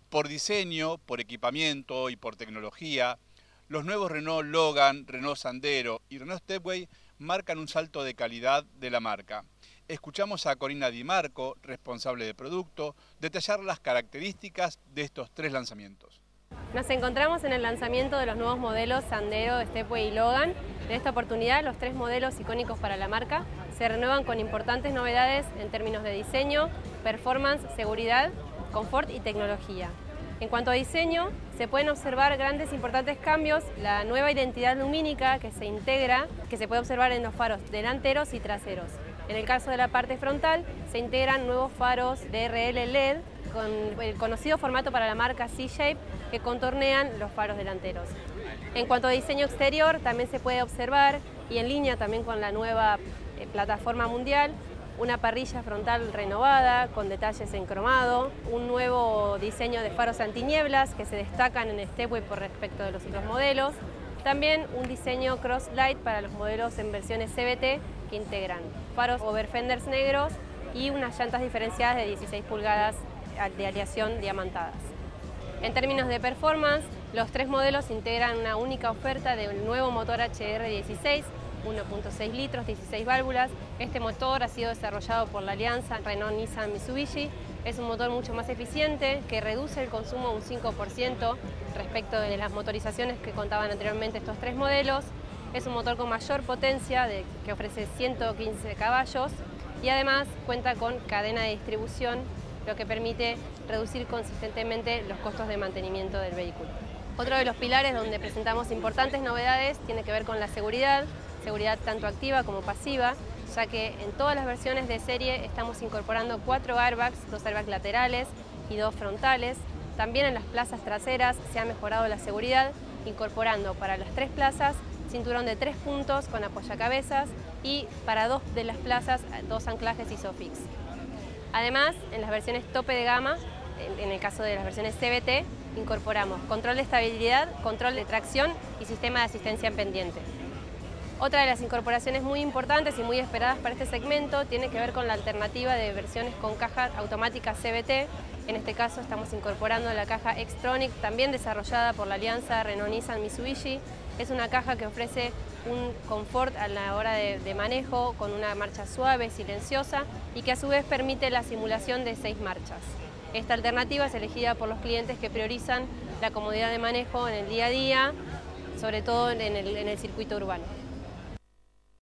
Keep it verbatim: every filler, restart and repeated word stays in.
Por diseño, por equipamiento y por tecnología, los nuevos Renault Logan, Renault Sandero y Renault Stepway marcan un salto de calidad de la marca. Escuchamos a Corina Di Marco, responsable de producto, detallar las características de estos tres lanzamientos. Nos encontramos en el lanzamiento de los nuevos modelos Sandero, Stepway y Logan. En esta oportunidad, los tres modelos icónicos para la marca se renuevan con importantes novedades en términos de diseño, performance, seguridad, confort y tecnología. En cuanto a diseño, se pueden observar grandes importantes cambios, la nueva identidad lumínica que se integra, que se puede observar en los faros delanteros y traseros. En el caso de la parte frontal, se integran nuevos faros D R L L E D con el conocido formato para la marca C-Shape que contornean los faros delanteros. En cuanto a diseño exterior, también se puede observar, y en línea también con la nueva eh, plataforma mundial, una parrilla frontal renovada con detalles en cromado, un nuevo diseño de faros antinieblas que se destacan en Stepway por respecto de los otros modelos, también un diseño Cross Light para los modelos en versiones C V T que integran faros over fenders negros y unas llantas diferenciadas de dieciséis pulgadas de aleación diamantadas. En términos de performance, los tres modelos integran una única oferta del nuevo motor H R dieciséis, uno punto seis litros, dieciséis válvulas. Este motor ha sido desarrollado por la alianza Renault-Nissan-Mitsubishi. Es un motor mucho más eficiente que reduce el consumo un cinco por ciento respecto de las motorizaciones que contaban anteriormente estos tres modelos. Es un motor con mayor potencia, de, que ofrece ciento quince caballos y además cuenta con cadena de distribución, lo que permite reducir consistentemente los costos de mantenimiento del vehículo. Otro de los pilares donde presentamos importantes novedades tiene que ver con la seguridad, seguridad tanto activa como pasiva, ya que en todas las versiones de serie estamos incorporando cuatro airbags, dos airbags laterales y dos frontales. También en las plazas traseras se ha mejorado la seguridad, incorporando para las tres plazas cinturón de tres puntos con apoyacabezas y para dos de las plazas dos anclajes ISOFIX. Además, en las versiones tope de gama, en el caso de las versiones C V T, incorporamos control de estabilidad, control de tracción y sistema de asistencia en pendiente. Otra de las incorporaciones muy importantes y muy esperadas para este segmento tiene que ver con la alternativa de versiones con caja automática C V T. En este caso estamos incorporando la caja Xtronic, también desarrollada por la alianza Renault-Nissan-Mitsubishi. Es una caja que ofrece un confort a la hora de, de manejo con una marcha suave, silenciosa y que a su vez permite la simulación de seis marchas. Esta alternativa es elegida por los clientes que priorizan la comodidad de manejo en el día a día, sobre todo en el, en el circuito urbano.